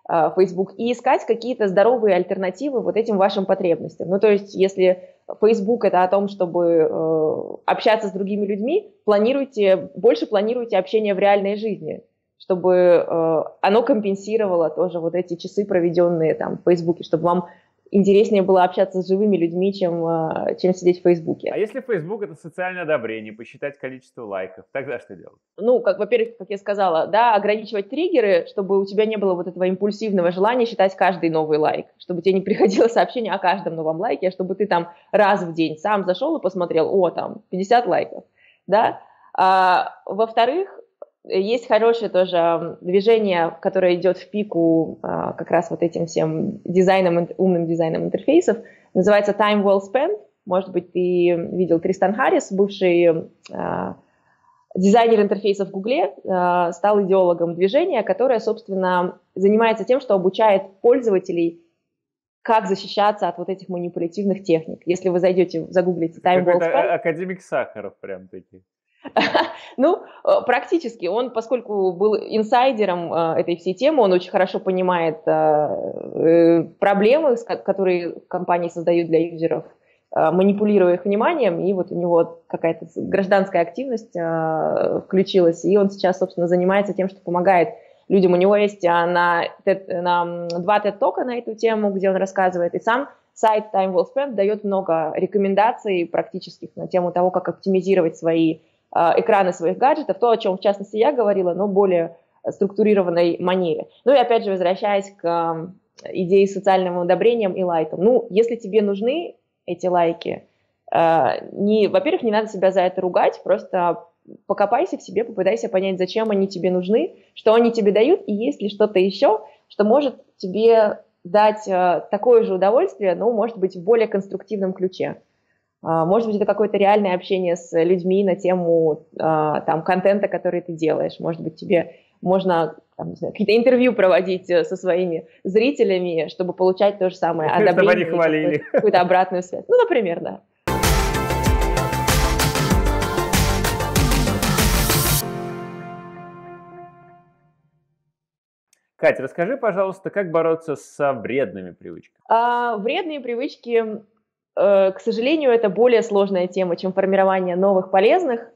S2: Facebook, и искать какие-то здоровые альтернативы вот этим вашим потребностям. Ну, то есть, если Facebook это о том, чтобы общаться с другими людьми, больше планируйте общение в реальной жизни, чтобы оно компенсировало тоже вот эти часы, проведенные там в Facebook, чтобы вам интереснее было общаться с живыми людьми, чем сидеть в Фейсбуке.
S1: А если Facebook это социальное одобрение, посчитать количество лайков, тогда что делать?
S2: Ну, во-первых, как я сказала, да, ограничивать триггеры, чтобы у тебя не было вот этого импульсивного желания считать каждый новый лайк, чтобы тебе не приходило сообщение о каждом новом лайке, а чтобы ты там раз в день сам зашел и посмотрел, там 50 лайков, да. Во-вторых, есть хорошее тоже движение, которое идет в пику как раз вот этим всем умным дизайном интерфейсов. Называется Time Well Spent. Может быть, ты видел Тристан Харрис, бывший дизайнер интерфейсов в Гугле, стал идеологом движения, которое, собственно, занимается тем, что обучает пользователей, как защищаться от вот этих манипулятивных техник. Если вы зайдете, загуглите Time Well Spent...
S1: Академик Сахаров прям таки.
S2: Ну, практически. Он, поскольку был инсайдером этой всей темы, он очень хорошо понимает проблемы, которые компании создают для юзеров, манипулируя их вниманием, и вот у него какая-то гражданская активность включилась, и он сейчас, собственно, занимается тем, что помогает людям. У него есть 2 TED-тока на эту тему, где он рассказывает, и сам сайт Time Well Spent дает много рекомендаций практических на тему того, как оптимизировать экраны своих гаджетов, то, о чем, в частности, я говорила, но в более структурированной манере. Ну и, опять же, возвращаясь к идее с социальным одобрением и лайком. Ну, если тебе нужны эти лайки, во-первых, не надо себя за это ругать, просто покопайся в себе, попытайся понять, зачем они тебе нужны, что они тебе дают, и есть ли что-то еще, что может тебе дать такое же удовольствие, но, может быть, в более конструктивном ключе. Может быть, это какое-то реальное общение с людьми на тему контента, который ты делаешь. Может быть, тебе можно какие-то интервью проводить со своими зрителями, чтобы получать то же самое одобрение,
S1: чтобы они хвалили.
S2: Какую-то обратную связь. Ну, например, да.
S1: Катя, расскажи, пожалуйста, как бороться со вредными привычками?
S2: Вредные привычки... К сожалению, это более сложная тема, чем формирование новых полезных.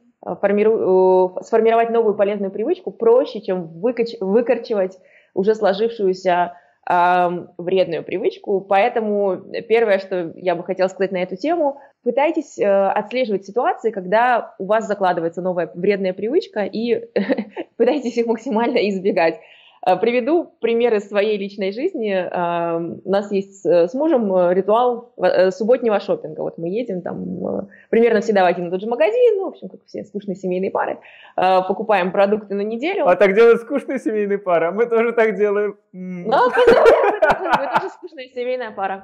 S2: Сформировать новую полезную привычку проще, чем выкорчевать уже сложившуюся вредную привычку. Поэтому первое, что я бы хотела сказать на эту тему, пытайтесь отслеживать ситуации, когда у вас закладывается новая вредная привычка, и пытайтесь их максимально избегать. Приведу пример из своей личной жизни. У нас есть с мужем ритуал субботнего шопинга. Вот мы едем там примерно всегда в один и тот же магазин, в общем, как все скучные семейные пары, покупаем продукты на неделю.
S1: А так делают скучные семейные пары, а мы тоже так делаем.
S2: Ну, мы тоже скучная семейная пара.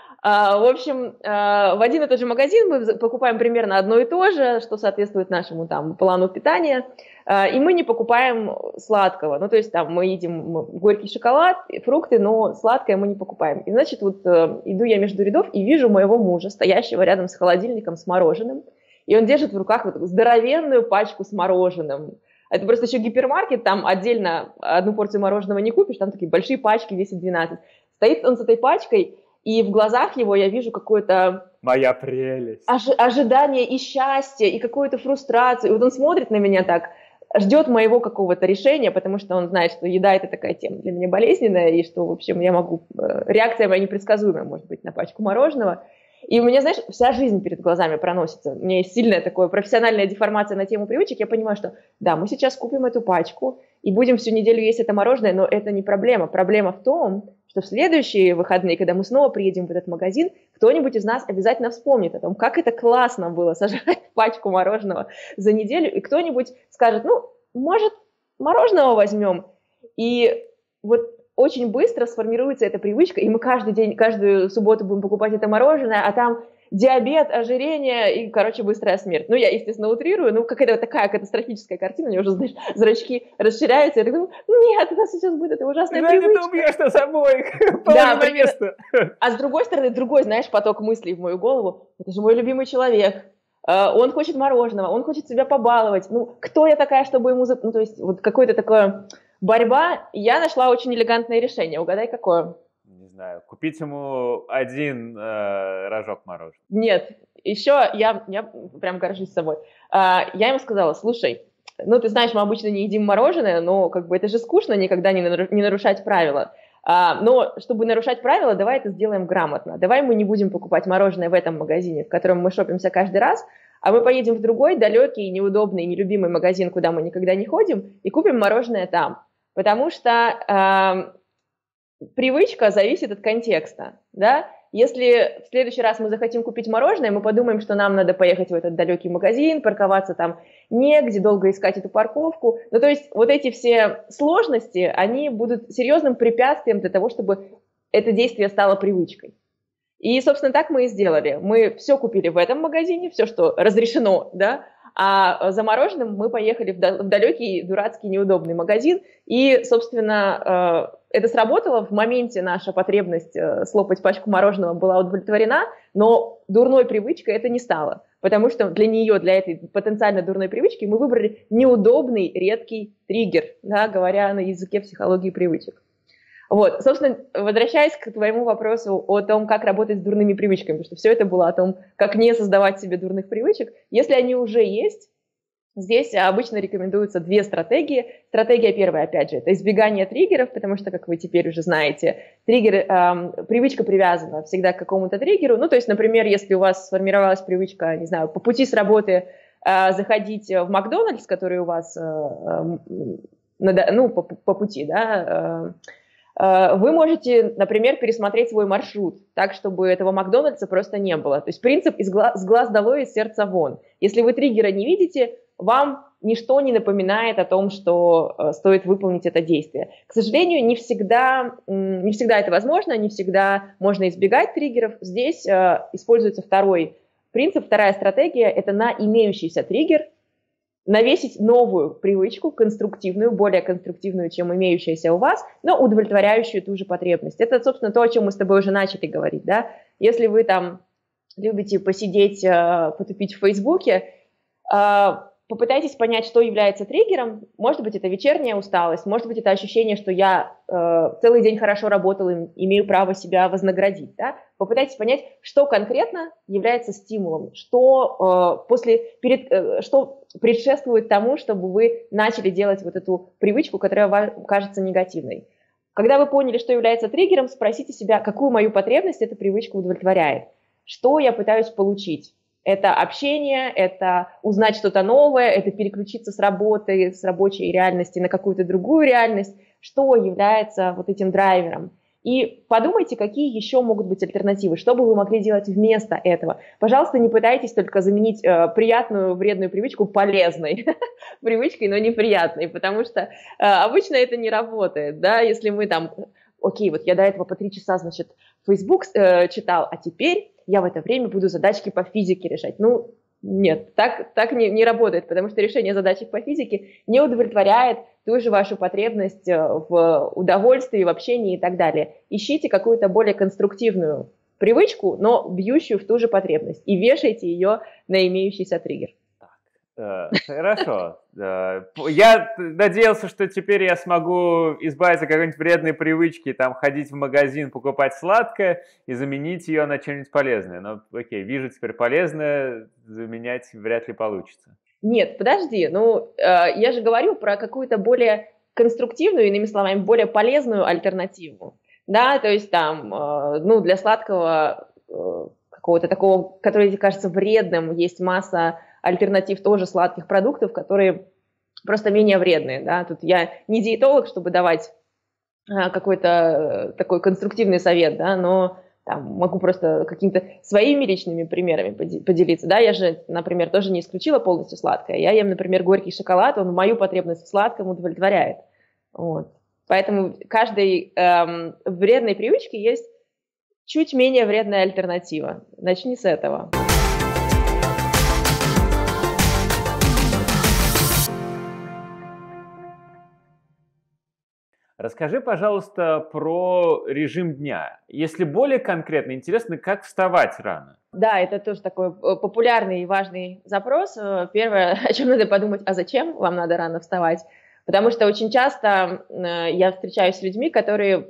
S2: В общем, в один и тот же магазин мы покупаем примерно одно и то же, что соответствует нашему плану питания, и мы не покупаем сладкого. Ну, то есть мы едим горький шоколад, фрукты, но сладкое мы не покупаем. И, значит, иду я между рядов и вижу моего мужа, стоящего рядом с холодильником с мороженым, и он держит в руках здоровенную пачку с мороженым. Это просто еще гипермаркет, там отдельно одну порцию мороженого не купишь, там такие большие пачки, весит 12. Стоит он с этой пачкой, и в глазах его я вижу какое-то...
S1: Моя прелесть.
S2: Ожидание и счастье, и какую-то фрустрацию. И вот он смотрит на меня так, ждет моего какого-то решения, потому что он знает, что еда – это такая тема для меня болезненная, и что, в общем, реакция моя непредсказуемая может быть на пачку мороженого. И у меня, знаешь, вся жизнь перед глазами проносится. У меня есть сильная такая профессиональная деформация на тему привычек. Я понимаю, что да, мы сейчас купим эту пачку и будем всю неделю есть это мороженое, но это не проблема. Проблема в том, что в следующие выходные, когда мы снова приедем в этот магазин, кто-нибудь из нас обязательно вспомнит о том, как это классно было сожрать пачку мороженого за неделю, и кто-нибудь скажет, может, мороженого возьмем? И вот очень быстро сформируется эта привычка, и мы каждую субботу будем покупать это мороженое, а там диабет, ожирение и, быстрая смерть. Я, естественно, утрирую, какая-то такая катастрофическая картина, у меня уже, знаешь, зрачки расширяются, я так думаю, нет, у нас сейчас будет эта ужасная привычка.
S1: Ты убьешь нас обоих,
S2: да, на место. А с другой стороны, знаешь, поток мыслей в мою голову, это же мой любимый человек, он хочет мороженого, он хочет себя побаловать, кто я такая, чтобы ему... то есть, вот какое-то такое Борьба. Я нашла очень элегантное решение. Угадай, какое?
S1: Не знаю, купить ему один рожок мороженого.
S2: Нет, еще я прям горжусь собой. Я ему сказала, слушай, ну ты знаешь, мы обычно не едим мороженое, но как бы это же скучно никогда не нарушать правила. Но чтобы нарушать правила, давай это сделаем грамотно. Давай мы не будем покупать мороженое в этом магазине, в котором мы шопимся каждый раз, а мы поедем в другой далекий, неудобный, нелюбимый магазин, куда мы никогда не ходим, и купим мороженое там. Потому что привычка зависит от контекста, да? Если в следующий раз мы захотим купить мороженое, мы подумаем, что нам надо поехать в этот далекий магазин, парковаться там негде, долго искать эту парковку. Ну, то есть вот эти все сложности, они будут серьезным препятствием для того, чтобы это действие стало привычкой. И, собственно, так мы и сделали. Мы все купили в этом магазине, все, что разрешено, да, а за мороженым мы поехали в далекий, дурацкий, неудобный магазин. И, собственно, это сработало. В моменте наша потребность слопать пачку мороженого была удовлетворена, но дурной привычкой это не стало. Потому что для нее, для этой потенциально дурной привычки, мы выбрали неудобный, редкий триггер, да, говоря на языке психологии привычек. Вот, собственно, возвращаясь к твоему вопросу о том, как работать с дурными привычками, потому что все это было о том, как не создавать себе дурных привычек. Если они уже есть, здесь обычно рекомендуются две стратегии. Стратегия первая, опять же, это избегание триггеров, потому что, как вы теперь уже знаете, привычка привязана всегда к какому-то триггеру. Ну, то есть, например, если у вас сформировалась привычка, не знаю, по пути с работы заходить в Макдональдс, который у вас, по пути, да, вы можете, например, пересмотреть свой маршрут так, чтобы этого Макдональдса просто не было. То есть принцип с глаз долой, из сердца вон. Если вы триггера не видите, вам ничто не напоминает о том, что стоит выполнить это действие. К сожалению, не всегда это возможно, не всегда можно избегать триггеров. Здесь используется второй принцип, вторая стратегия – это на имеющийся триггер навесить новую привычку, конструктивную, более конструктивную, чем имеющаяся у вас, но удовлетворяющую ту же потребность. Это, собственно, то, о чем мы с тобой уже начали говорить, да? Если вы там любите посидеть, потупить в Фейсбуке, попытайтесь понять, что является триггером. Может быть, это вечерняя усталость, может быть, это ощущение, что я целый день хорошо работал и имею право себя вознаградить. Да? Попытайтесь понять, что конкретно является стимулом, что предшествует тому, чтобы вы начали делать вот эту привычку, которая вам кажется негативной. Когда вы поняли, что является триггером, спросите себя, какую мою потребность эта привычка удовлетворяет, что я пытаюсь получить. Это общение, это узнать что-то новое, это переключиться с работы, с рабочей реальности на какую-то другую реальность, что является вот этим драйвером. И подумайте, какие еще могут быть альтернативы, что бы вы могли делать вместо этого. Пожалуйста, не пытайтесь только заменить приятную вредную привычку полезной привычкой, но неприятной, потому что обычно это не работает. Да? Если мы там, окей, вот я до этого по 3 часа, значит, Facebook читал, а теперь я в это время буду задачки по физике решать. Ну, нет, так не работает, потому что решение задачек по физике не удовлетворяет ту же вашу потребность в удовольствии, в общении и так далее. Ищите какую-то более конструктивную привычку, но бьющую в ту же потребность, и вешайте ее на имеющийся триггер.
S1: Хорошо. Я надеялся, что теперь я смогу избавиться от какой-нибудь вредной привычки, там, ходить в магазин, покупать сладкое и заменить ее на что-нибудь полезное. Но, окей, вижу, теперь полезное заменять вряд ли получится.
S2: Нет, подожди, я же говорю про какую-то более конструктивную, иными словами, более полезную альтернативу. Да, то есть там, для сладкого какого-то такого, который тебе кажется вредным, есть масса альтернатив тоже сладких продуктов, которые просто менее вредные. Да? Тут я не диетолог, чтобы давать какой-то такой конструктивный совет, да, но там, могу просто какими-то своими личными примерами поделиться. Да? Я же, например, тоже не исключила полностью сладкое. Я ем, например, горький шоколад, он мою потребность в сладком удовлетворяет. Вот. Поэтому каждой вредной привычке есть чуть менее вредная альтернатива. Начни с этого.
S1: Расскажи, пожалуйста, про режим дня. Если более конкретно, интересно, как вставать рано?
S2: Да, это тоже такой популярный и важный запрос. Первое, о чем надо подумать, а зачем вам надо рано вставать? Потому что очень часто я встречаюсь с людьми, которые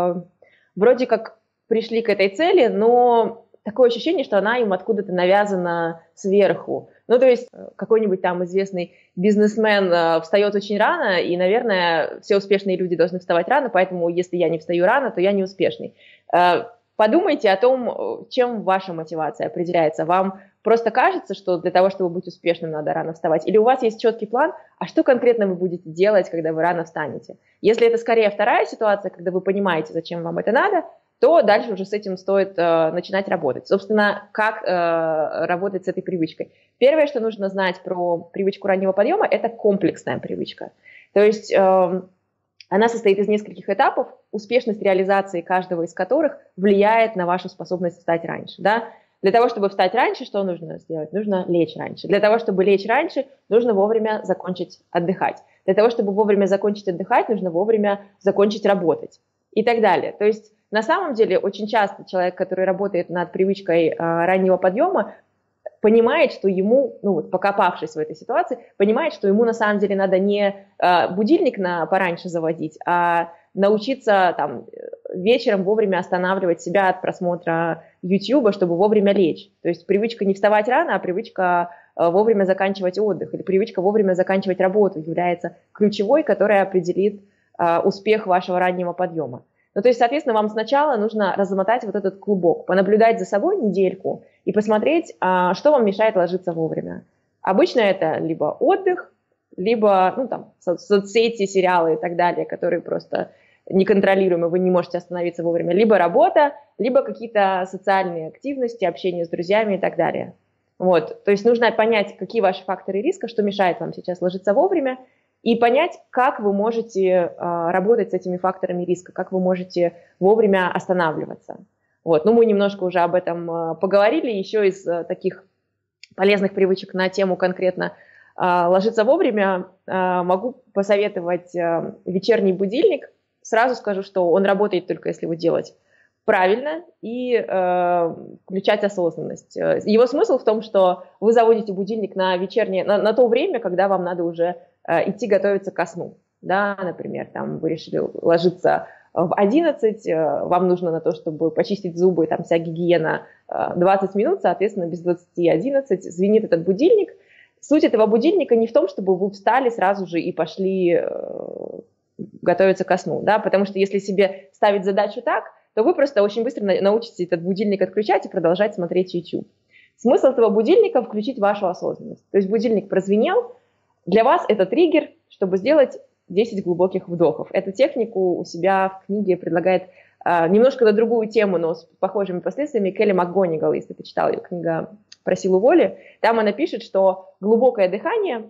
S2: вроде как пришли к этой цели, но такое ощущение, что она им откуда-то навязана сверху. Ну, то есть какой-нибудь там известный бизнесмен встает очень рано, и, наверное, все успешные люди должны вставать рано, поэтому если я не встаю рано, то я не успешный. Подумайте о том, чем ваша мотивация определяется. Вам просто кажется, что для того, чтобы быть успешным, надо рано вставать? Или у вас есть четкий план, а что конкретно вы будете делать, когда вы рано встанете? Если это скорее вторая ситуация, когда вы понимаете, зачем вам это надо, то дальше уже с этим стоит начинать работать. Собственно, как работать с этой привычкой? Первое, что нужно знать про привычку раннего подъема, это комплексная привычка. То есть она состоит из нескольких этапов, успешность реализации каждого из которых влияет на вашу способность встать раньше. Да? Для того, чтобы встать раньше, что нужно сделать? Нужно лечь раньше. Для того, чтобы лечь раньше, нужно вовремя закончить отдыхать. Для того, чтобы вовремя закончить отдыхать, нужно вовремя закончить работать. И так далее. То есть на самом деле очень часто человек, который работает над привычкой раннего подъема, понимает, что ему, ну вот покопавшись в этой ситуации, понимает, что ему на самом деле надо не будильник пораньше заводить, а научиться там вечером вовремя останавливать себя от просмотра YouTube, чтобы вовремя лечь. То есть привычка не вставать рано, а привычка вовремя заканчивать отдых или привычка вовремя заканчивать работу является ключевой, которая определит успех вашего раннего подъема. Ну, то есть, соответственно, вам сначала нужно размотать вот этот клубок, понаблюдать за собой недельку и посмотреть, что вам мешает ложиться вовремя. Обычно это либо отдых, либо ну, там, соцсети, сериалы и так далее, которые просто неконтролируемы, вы не можете остановиться вовремя, либо работа, либо какие-то социальные активности, общение с друзьями и так далее. Вот. То есть нужно понять, какие ваши факторы риска, что мешает вам сейчас ложиться вовремя, и понять, как вы можете работать с этими факторами риска, как вы можете вовремя останавливаться. Вот. Ну, мы немножко уже об этом поговорили. Еще из таких полезных привычек на тему конкретно ложиться вовремя могу посоветовать вечерний будильник. Сразу скажу, что он работает только если его делать правильно и включать осознанность. Его смысл в том, что вы заводите будильник на вечернее, на то время, когда вам надо уже идти готовиться ко сну. Да, например, там вы решили ложиться в 11, вам нужно на то, чтобы почистить зубы, там вся гигиена 20 минут, соответственно, без 20:11 звенит этот будильник. Суть этого будильника не в том, чтобы вы встали сразу же и пошли готовиться ко сну, да, потому что если себе ставить задачу так, то вы просто очень быстро научитесь этот будильник отключать и продолжать смотреть YouTube. Смысл этого будильника – включить вашу осознанность. То есть будильник прозвенел, для вас это триггер, чтобы сделать 10 глубоких вдохов. Эту технику у себя в книге предлагает немножко на другую тему, но с похожими последствиями Келли МакГонигал, если ты читал ее книгу про силу воли. Там она пишет, что глубокое дыхание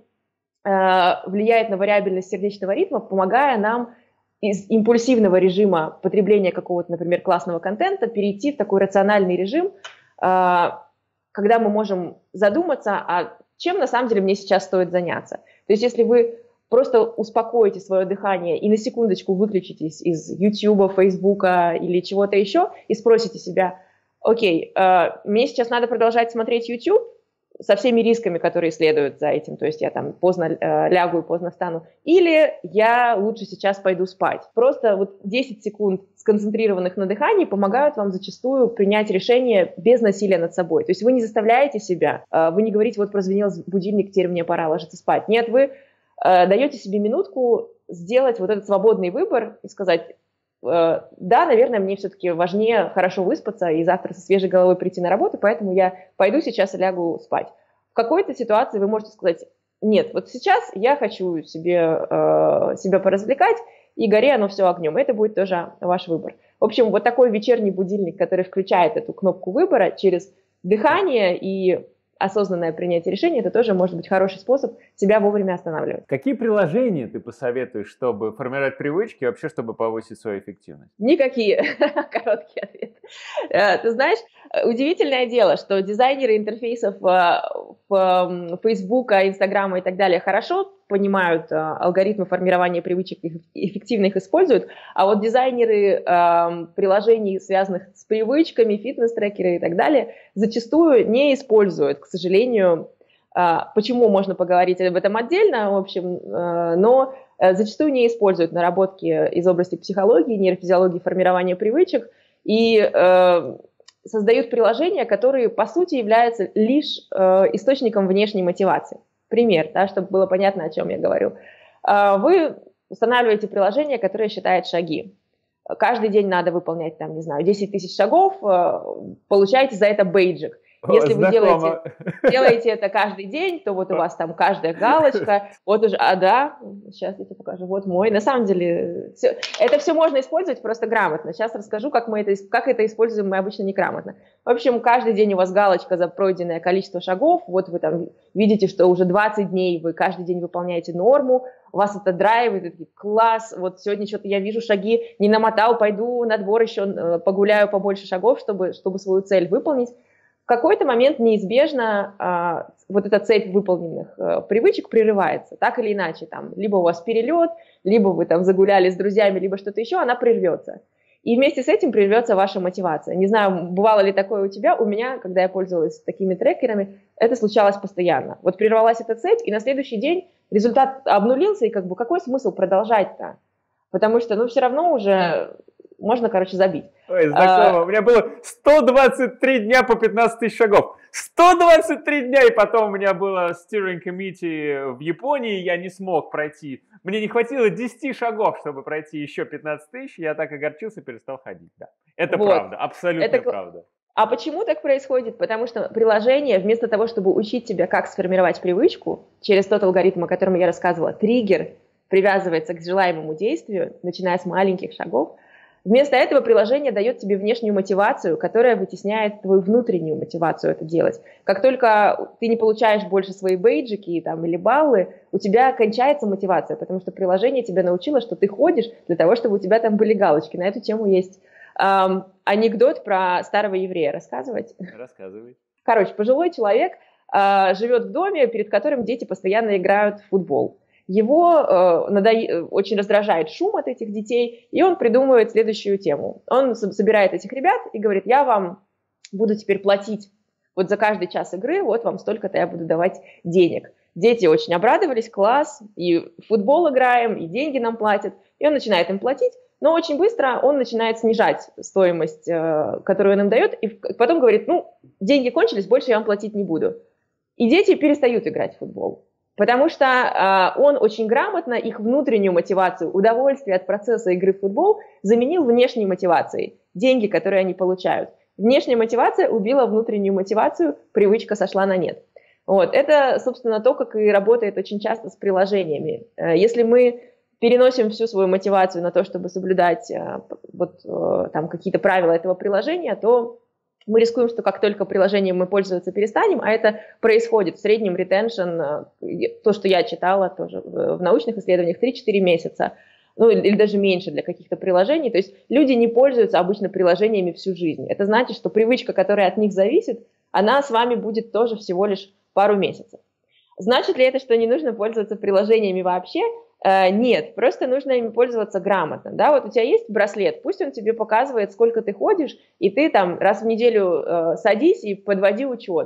S2: влияет на вариабельность сердечного ритма, помогая нам из импульсивного режима потребления какого-то, например, классного контента перейти в такой рациональный режим, когда мы можем задуматься, а чем на самом деле мне сейчас стоит заняться. То есть если вы просто успокоите свое дыхание и на секундочку выключитесь из YouTube, Facebook или чего-то еще и спросите себя, окей, мне сейчас надо продолжать смотреть YouTube со всеми рисками, которые следуют за этим, то есть я там поздно лягу и поздно встану, или я лучше сейчас пойду спать. Просто вот 10 секунд сконцентрированных на дыхании помогают вам зачастую принять решение без насилия над собой. То есть вы не заставляете себя, вы не говорите, вот прозвенел будильник, теперь мне пора ложиться спать. Нет, вы даете себе минутку сделать вот этот свободный выбор и сказать, да, наверное, мне все-таки важнее хорошо выспаться и завтра со свежей головой прийти на работу, поэтому я пойду сейчас и лягу спать. В какой-то ситуации вы можете сказать, нет, вот сейчас я хочу себя поразвлекать, и гори оно все огнем. Это будет тоже ваш выбор. В общем, вот такой вечерний будильник, который включает эту кнопку выбора через дыхание и осознанное принятие решения, это тоже может быть хороший способ себя вовремя останавливать.
S1: Какие приложения ты посоветуешь, чтобы формировать привычки и вообще, чтобы повысить свою эффективность?
S2: Никакие. Короткий ответ. Ты знаешь, удивительное дело, что дизайнеры интерфейсов Facebook, Instagram и так далее хорошо понимают алгоритмы формирования привычек, эффективно их используют, а вот дизайнеры приложений, связанных с привычками, фитнес-трекеры и так далее, зачастую не используют, к сожалению. Почему, можно поговорить об этом отдельно, в общем, но зачастую не используют наработки из области психологии, нейрофизиологии, формирования привычек и создают приложения, которые, по сути, являются лишь источником внешней мотивации. Пример, да, чтобы было понятно, о чем я говорю. Вы устанавливаете приложение, которое считает шаги. Каждый день надо выполнять, там, не знаю, 10 тысяч шагов, получаете за это бейджик. Если вы делаете это каждый день, то вот у вас там каждая галочка, вот уже, да, сейчас я тебе покажу, вот мой. На самом деле, это все можно использовать просто грамотно. Сейчас расскажу, как это используем мы обычно неграмотно. В общем, каждый день у вас галочка за пройденное количество шагов, вот вы там видите, что уже 20 дней вы каждый день выполняете норму, у вас это драйвит, класс, вот сегодня что-то я вижу шаги, не намотал, пойду на двор еще погуляю побольше шагов, чтобы свою цель выполнить. В какой-то момент неизбежно вот эта цепь выполненных привычек прерывается, так или иначе. Там, либо у вас перелет, либо вы там загуляли с друзьями, либо что-то еще, она прервется. И вместе с этим прервется ваша мотивация. Не знаю, бывало ли такое у тебя, у меня, когда я пользовалась такими трекерами, это случалось постоянно. Вот прервалась эта цепь, и на следующий день результат обнулился, и как бы какой смысл продолжать-то? Потому что, ну, все равно уже можно, короче, забить.
S1: Ой, знакомо. У меня было 123 дня по 15 тысяч шагов. 123 дня, и потом у меня было steering committee в Японии, я не смог пройти. Мне не хватило 10 шагов, чтобы пройти еще 15 тысяч, я так огорчился, перестал ходить. Да. Это вот. Правда, абсолютно правда.
S2: А почему так происходит? Потому что приложение, вместо того, чтобы учить тебя, как сформировать привычку, через тот алгоритм, о котором я рассказывала, триггер привязывается к желаемому действию, начиная с маленьких шагов, вместо этого приложение дает тебе внешнюю мотивацию, которая вытесняет твою внутреннюю мотивацию это делать. Как только ты не получаешь больше свои бейджики там, или баллы, у тебя кончается мотивация, потому что приложение тебя научило, что ты ходишь для того, чтобы у тебя там были галочки. На эту тему есть анекдот про старого еврея. Рассказывать?
S1: Рассказывай.
S2: Короче, пожилой человек живет в доме, перед которым дети постоянно играют в футбол. Его очень раздражает шум от этих детей, и он придумывает следующую тему. Он собирает этих ребят и говорит: я вам буду теперь платить вот за каждый час игры, вот вам столько-то я буду давать денег. Дети очень обрадовались, класс, и в футбол играем, и деньги нам платят. И он начинает им платить, но очень быстро он начинает снижать стоимость, которую он им дает, и потом говорит: ну, деньги кончились, больше я вам платить не буду. И дети перестают играть в футбол. Потому что он очень грамотно их внутреннюю мотивацию, удовольствие от процесса игры в футбол заменил внешней мотивацией, деньги, которые они получают. Внешняя мотивация убила внутреннюю мотивацию, привычка сошла на нет. Вот. Это, собственно, то, как и работает очень часто с приложениями. Если мы переносим всю свою мотивацию на то, чтобы соблюдать там какие-то правила этого приложения, то мы рискуем, что как только приложением мы пользоваться перестанем, а это происходит в среднем retention, то, что я читала тоже в научных исследованиях, 3-4 месяца, ну или даже меньше для каких-то приложений. То есть люди не пользуются обычно приложениями всю жизнь. Это значит, что привычка, которая от них зависит, она с вами будет тоже всего лишь пару месяцев. Значит ли это, что не нужно пользоваться приложениями вообще? Нет, просто нужно ими пользоваться грамотно. Да? Вот у тебя есть браслет, пусть он тебе показывает, сколько ты ходишь, и ты там раз в неделю садись и подводи учет,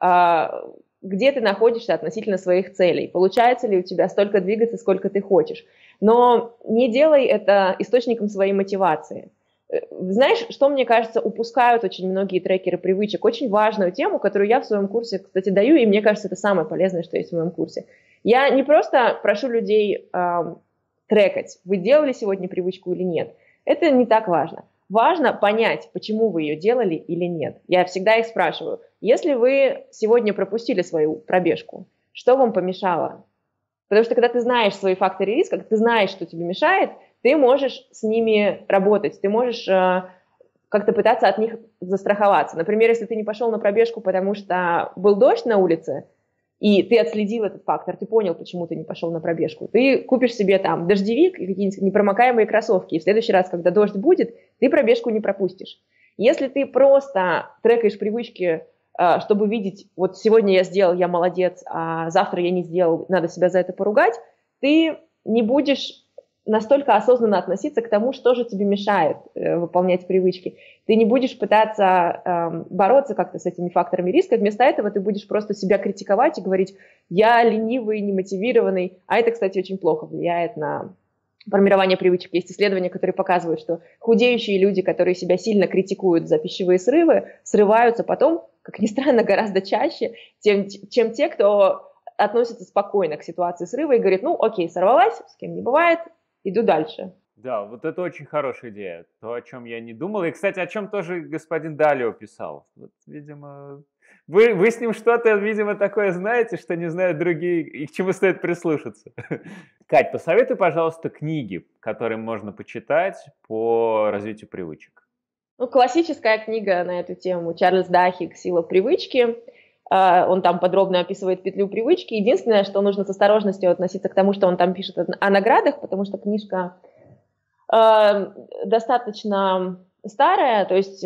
S2: где ты находишься относительно своих целей, получается ли у тебя столько двигаться, сколько ты хочешь. Но не делай это источником своей мотивации. Знаешь, что, мне кажется, упускают очень многие трекеры привычек? Очень важную тему, которую я в своем курсе, кстати, даю, и мне кажется, это самое полезное, что есть в моем курсе. Я не просто прошу людей трекать, вы делали сегодня привычку или нет. Это не так важно. Важно понять, почему вы ее делали или нет. Я всегда их спрашиваю: если вы сегодня пропустили свою пробежку, что вам помешало? Потому что когда ты знаешь свои факторы риска, когда ты знаешь, что тебе мешает, ты можешь с ними работать, ты можешь как-то пытаться от них застраховаться. Например, если ты не пошел на пробежку, потому что был дождь на улице, и ты отследил этот фактор, ты понял, почему ты не пошел на пробежку. Ты купишь себе там дождевик и какие-нибудь непромокаемые кроссовки, и в следующий раз, когда дождь будет, ты пробежку не пропустишь. Если ты просто трекаешь привычки, чтобы видеть, вот сегодня я сделал, я молодец, а завтра я не сделал, надо себя за это поругать, ты не будешь настолько осознанно относиться к тому, что же тебе мешает выполнять привычки. Ты не будешь пытаться бороться как-то с этими факторами риска, вместо этого ты будешь просто себя критиковать и говорить: я ленивый, немотивированный. А это, кстати, очень плохо влияет на формирование привычек. Есть исследования, которые показывают, что худеющие люди, которые себя сильно критикуют за пищевые срывы, срываются потом, как ни странно, гораздо чаще, чем те, кто относится спокойно к ситуации срыва и говорит: ну окей, сорвалась, с кем не бывает, иду дальше.
S1: Да, вот это очень хорошая идея, то, о чем я не думал. И, кстати, о чем тоже господин Далио писал. Вот, видимо, вы с ним что-то, видимо, такое знаете, что не знают другие, и к чему стоит прислушаться. Кать, посоветуй, пожалуйста, книги, которые можно почитать по развитию привычек.
S2: Ну, классическая книга на эту тему Чарльз Дахиг «Сила привычки». Он там подробно описывает петлю привычки. Единственное, что нужно с осторожностью относиться к тому, что он там пишет о наградах, потому что книжка достаточно старая, то есть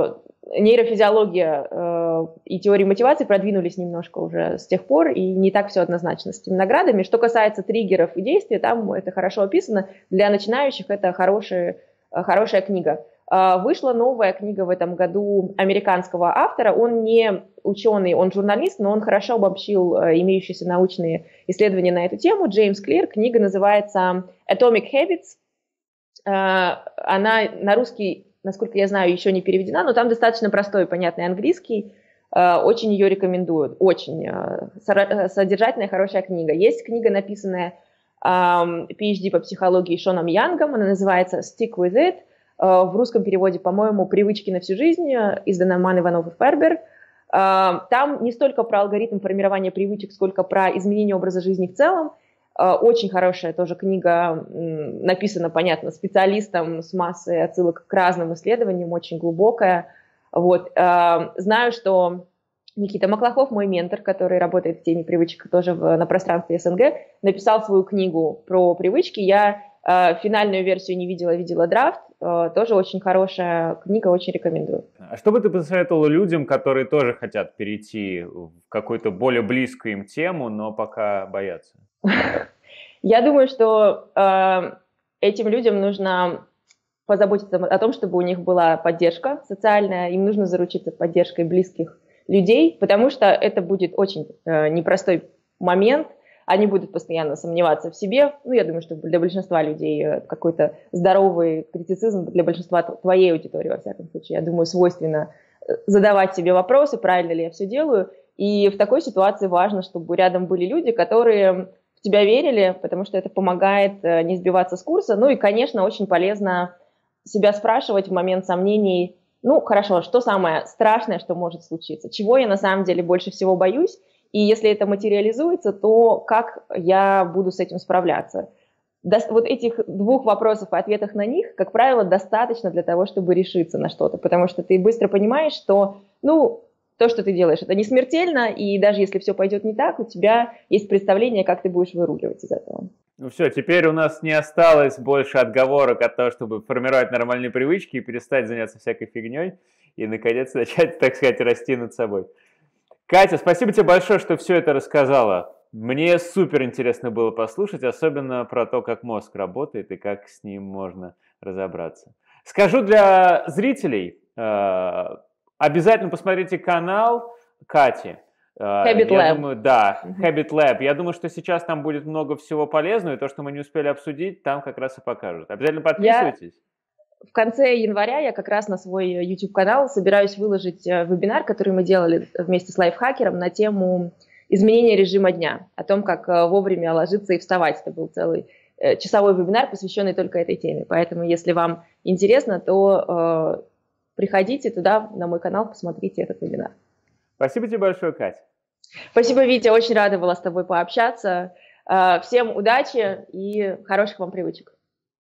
S2: нейрофизиология и теория мотивации продвинулись немножко уже с тех пор, и не так все однозначно с этими наградами. Что касается триггеров и действий, там это хорошо описано. Для начинающих это хорошая книга. Вышла новая книга в этом году американского автора. Он не ученый, он журналист, но он хорошо обобщил имеющиеся научные исследования на эту тему. Джеймс Клир. Книга называется Atomic Habits. Она на русский, насколько я знаю, еще не переведена, но там достаточно простой и понятный английский. Очень ее рекомендую. Очень содержательная, хорошая книга. Есть книга, написанная PhD по психологии Шоном Янгом. Она называется Stick with It. В русском переводе, по-моему, «Привычки на всю жизнь», издана Ман, Иванов и Фербер. Там не столько про алгоритм формирования привычек, сколько про изменение образа жизни в целом. Очень хорошая тоже книга, написана, понятно, специалистом с массой отсылок к разным исследованиям, очень глубокая. Вот. Знаю, что Никита Маклахов, мой ментор, который работает в теме привычек тоже на пространстве СНГ, написал свою книгу про привычки. Я финальную версию не видела, видела драфт. Тоже очень хорошая книга, очень рекомендую.
S1: А что бы ты посоветовала людям, которые тоже хотят перейти в какую-то более близкую им тему, но пока боятся?
S2: Я думаю, что этим людям нужно позаботиться о том, чтобы у них была поддержка социальная, им нужно заручиться поддержкой близких людей, потому что это будет очень непростой момент. Они будут постоянно сомневаться в себе. Ну, я думаю, что для большинства людей какой-то здоровый критицизм, для большинства твоей аудитории, во всяком случае, я думаю, свойственно задавать себе вопросы, правильно ли я все делаю. И в такой ситуации важно, чтобы рядом были люди, которые в тебя верили, потому что это помогает не сбиваться с курса. Ну и, конечно, очень полезно себя спрашивать в момент сомнений: ну, хорошо, что самое страшное, что может случиться? Чего я на самом деле больше всего боюсь? И если это материализуется, то как я буду с этим справляться? Вот этих двух вопросов и ответов на них, как правило, достаточно для того, чтобы решиться на что-то, потому что ты быстро понимаешь, что, ну, то, что ты делаешь, это не смертельно, и даже если все пойдет не так, у тебя есть представление, как ты будешь выруливать из этого.
S1: Ну все, теперь у нас не осталось больше отговорок от того, чтобы формировать нормальные привычки и перестать заняться всякой фигней, и, наконец, начать, так сказать, расти над собой. Катя, спасибо тебе большое, что все это рассказала. Мне супер интересно было послушать, особенно про то, как мозг работает и как с ним можно разобраться. Скажу для зрителей, обязательно посмотрите канал Кати.
S2: Habit Lab.
S1: Думаю, да, Habit Lab. Я думаю, что сейчас там будет много всего полезного, и то, что мы не успели обсудить, там как раз и покажут. Обязательно подписывайтесь.
S2: В конце января я как раз на свой YouTube-канал собираюсь выложить вебинар, который мы делали вместе с лайфхакером на тему изменения режима дня, о том, как вовремя ложиться и вставать. Это был целый часовой вебинар, посвященный только этой теме. Поэтому, если вам интересно, то приходите туда, на мой канал, посмотрите этот вебинар.
S1: Спасибо тебе большое, Катя.
S2: Спасибо, Витя, очень рада была с тобой пообщаться. Всем удачи и хороших вам привычек.